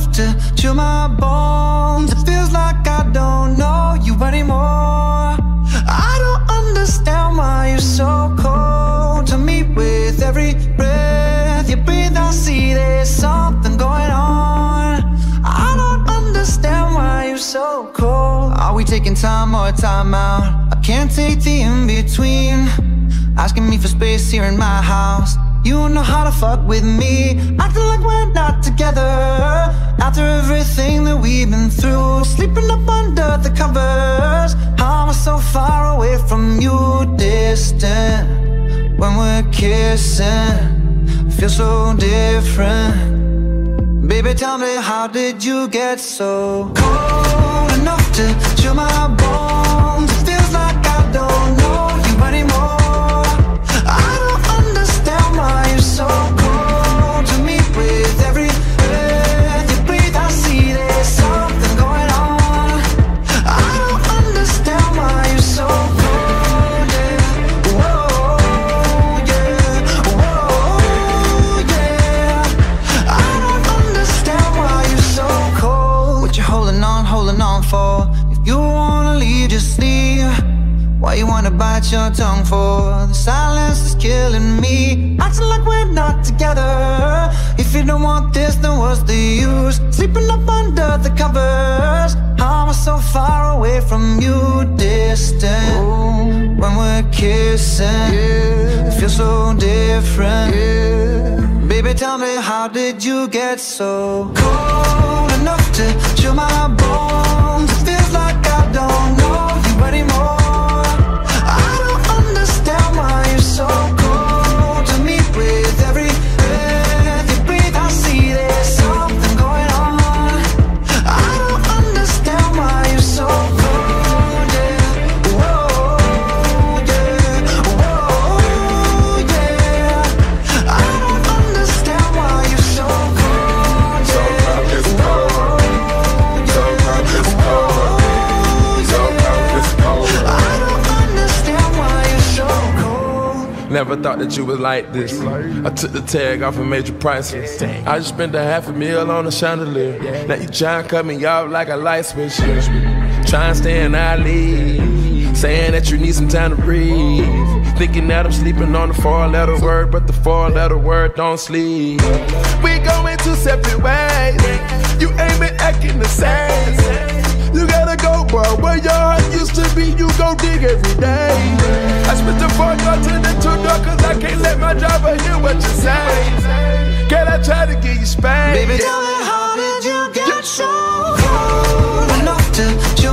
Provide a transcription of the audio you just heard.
enough to chill my bones. It feels like I don't know you anymore. I don't understand why you're so cold to me. With every breath you breathe, I see there's something going on. I don't understand why you're so cold. Are we taking time or time out? I can't take the in-between. Asking me for space here in my house. You don't know how to fuck with me, acting like we're not together. After everything that we've been through, sleeping up under the covers. How am I so far away from you, distant? When we're kissing, it feels so different. Baby, tell me, how did you get so cold enough to chill my bones? It feels like I don't know you anymore. I don't understand why you're so cold to me. With every breath you breathe, I see there's something going on. I don't understand why you're so cold, yeah. Whoa, yeah. Whoa, yeah. I don't understand why you're so cold. What you holding on for? If you wanna leave, just leave. Why you wanna bite your tongue for? The silence is killing me, acting like we're not together. If you don't want this, then what's the use? Sleeping up under the covers. How am I so far away from you, distant? Ooh, when we're kissing, yeah, it feels so different, yeah. Baby, tell me, how did you get so cold enough to chill my bones? It feels like I don't know you anymore. Why you're so cold to me? With every breath you breathe, I see there's something going on. I don't understand why you're so cold, yeah. Whoa, yeah. Whoa, yeah. I don't understand why you're so cold, yeah. Never thought that you was like this. I took the tag off and made you priceless. I just spent $500,000 on a chandelier. Now you tryna cut me off like a light switch. Tryna stay in our league, saying that you need some time to breathe. Thinking that I'm sleeping on the 4-letter word, but the 4-letter word don't sleep. We going two separate ways. You ain't been acting the same. You gotta go, bro, where your heart used to be, you go dig every day. I spit the 4-door to the 2-door, cause I can't let my driver hear what you say. Can I try to get you spanked? Baby, tell me, how did you get so cold enough to chill